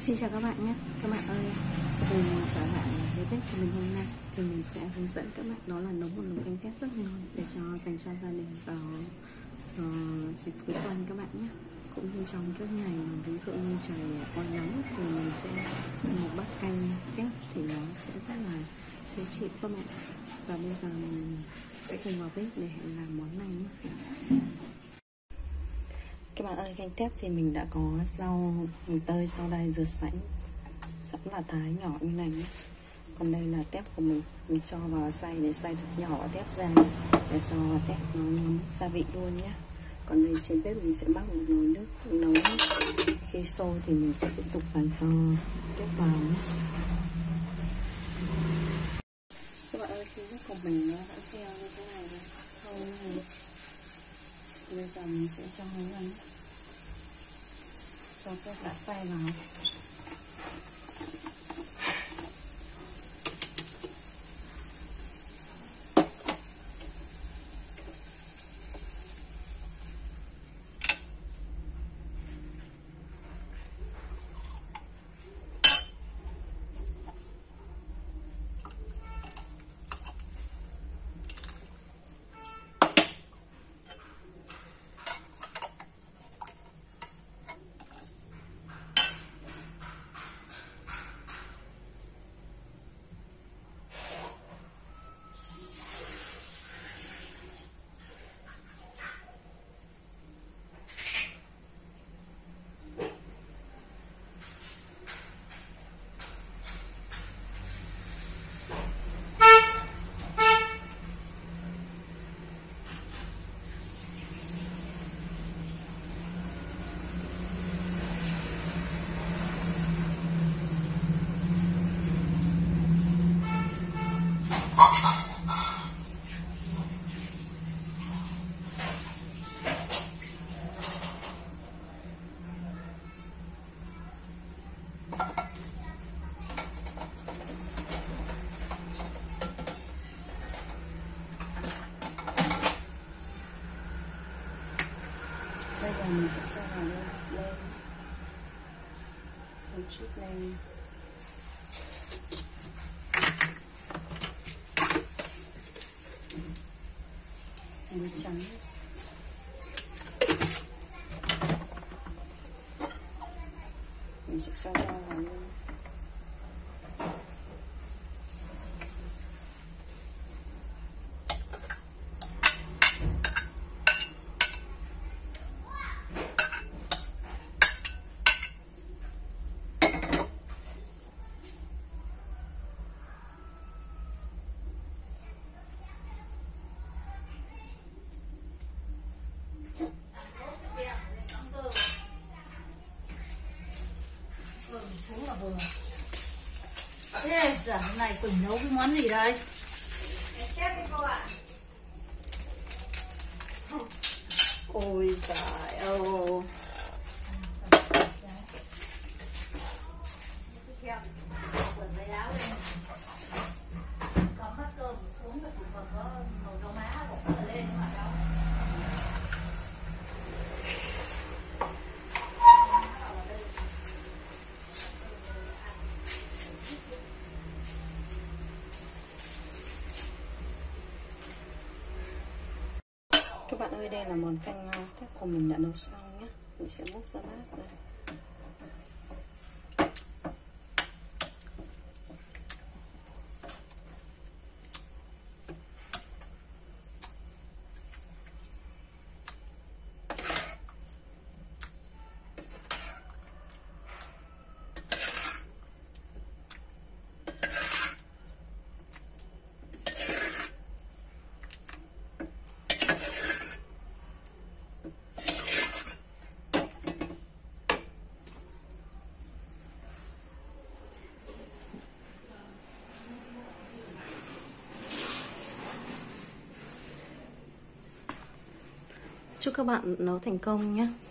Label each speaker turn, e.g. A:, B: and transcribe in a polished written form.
A: Xin chào các bạn nhé. Các bạn ơi, mình trở lại với bếp của mình hôm nay thì mình sẽ hướng dẫn các bạn đó là nấu một nồi canh tép rất ngon để dành cho gia đình vào dịp cuối tuần các bạn nhé. Cũng như trong các ngày ví dụ như trời oi nóng thì mình sẽ một bát canh tép thì nó sẽ rất là dễ chịu các bạn. Và bây giờ mình sẽ cùng vào bếp để làm món này nhé. Các bạn ơi, canh tép thì mình đã có rau mùng tơi, rau đay rửa sẵn và thái nhỏ như này nhé. Còn đây là tép của mình cho vào xay để xay thật nhỏ tép ra để cho tép nó ngấm gia vị luôn nhé. Còn đây trên bếp mình sẽ bắc một nồi nước nấu, khi sôi thì mình sẽ tiếp tục vào cho tép vào nhé. Các bạn ơi, khi nước của mình nó đã xeo như thế này rồi, sôi như này, bây giờ mình sẽ cho nó vào, cho tép đã xay vào. Bây giờ mình sẽ cho vào lên một chút lên muối trắng, mình sẽ cho rau vào luôn.
B: Thế giờ hôm nay Quỳnh nấu cái món gì đây?
A: Ôi giời ơi, các bạn ơi, đây là món canh tép của mình đã nấu xong nhé. Mình sẽ múc ra bát này. Chúc các bạn nấu thành công nhé.